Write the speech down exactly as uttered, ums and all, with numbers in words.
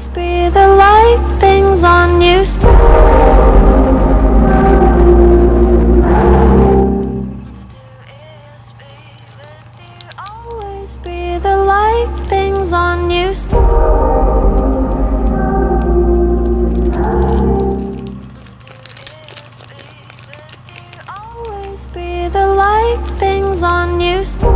always be the light things on you. Always be the light things on you. Always be the light things on you.